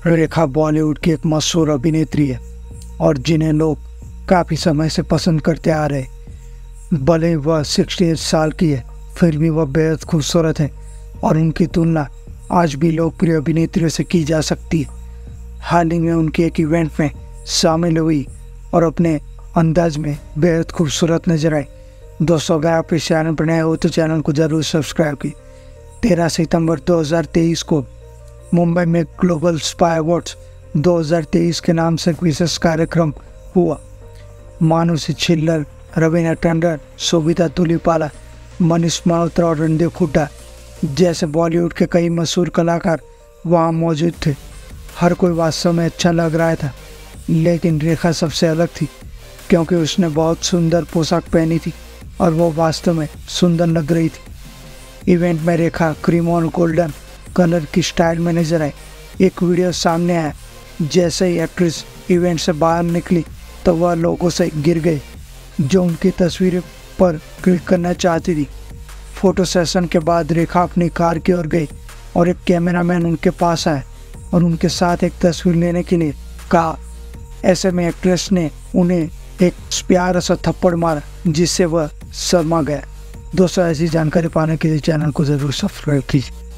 रेखा बॉलीवुड की एक मशहूर अभिनेत्री है और जिन्हें लोग काफ़ी समय से पसंद करते आ रहे। भले ही वह 68 साल की है, फिर भी वह बेहद खूबसूरत है और उनकी तुलना आज भी लोकप्रिय अभिनेत्रियों से की जा सकती है। हाल ही में उनके एक इवेंट में शामिल हुई और अपने अंदाज में बेहद खूबसूरत नजर आई। दोस्तों, अगर आप इस चैनल पर नए हो तो चैनल को ज़रूर सब्सक्राइब कीजिए। 13 सितंबर 2023 को मुंबई में ग्लोबल स्पाई अवार्ड्स 2023 के नाम से एक विशेष कार्यक्रम हुआ। मानुषी छिल्लर, रवीना टंडन, शोभिता तुलीपाला, मनीष मल्होत्रा और रणदीप हुड्डा जैसे बॉलीवुड के कई मशहूर कलाकार वहां मौजूद थे। हर कोई वास्तव में अच्छा लग रहा था, लेकिन रेखा सबसे अलग थी क्योंकि उसने बहुत सुंदर पोशाक पहनी थी और वो वास्तव में सुंदर लग रही थी। इवेंट में रेखा क्रीम और गोल्डन कलर की स्टाइल में नजर आई। एक वीडियो सामने आया, जैसे ही एक्ट्रेस इवेंट से बाहर निकली तो वह लोगों से गिर गई जो उनकी तस्वीर पर क्लिक करना चाहती थी। फोटो सेशन के बाद रेखा अपनी कार की ओर गई और एक कैमरामैन उनके पास आया और उनके साथ एक तस्वीर लेने के लिए कहा। ऐसे में एक्ट्रेस ने उन्हें एक प्यारा सा थप्पड़ मारा जिससे वह शर्मा गया। दोस्तों, ऐसी जानकारी पाने के लिए चैनल को ज़रूर सब्सक्राइब कीजिए।